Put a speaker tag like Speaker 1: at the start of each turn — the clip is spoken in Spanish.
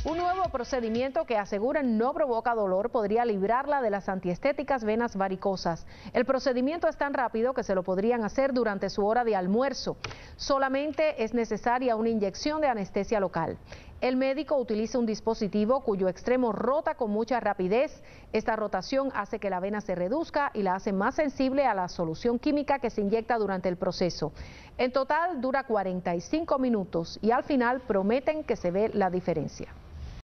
Speaker 1: Un nuevo procedimiento que aseguran no provoca dolor podría librarla de las antiestéticas venas varicosas. El procedimiento es tan rápido que se lo podrían hacer durante su hora de almuerzo. Solamente es necesaria una inyección de anestesia local. El médico utiliza un dispositivo cuyo extremo rota con mucha rapidez. Esta rotación hace que la vena se reduzca y la hace más sensible a la solución química que se inyecta durante el proceso. En total dura 45 minutos y al final prometen que se ve la diferencia.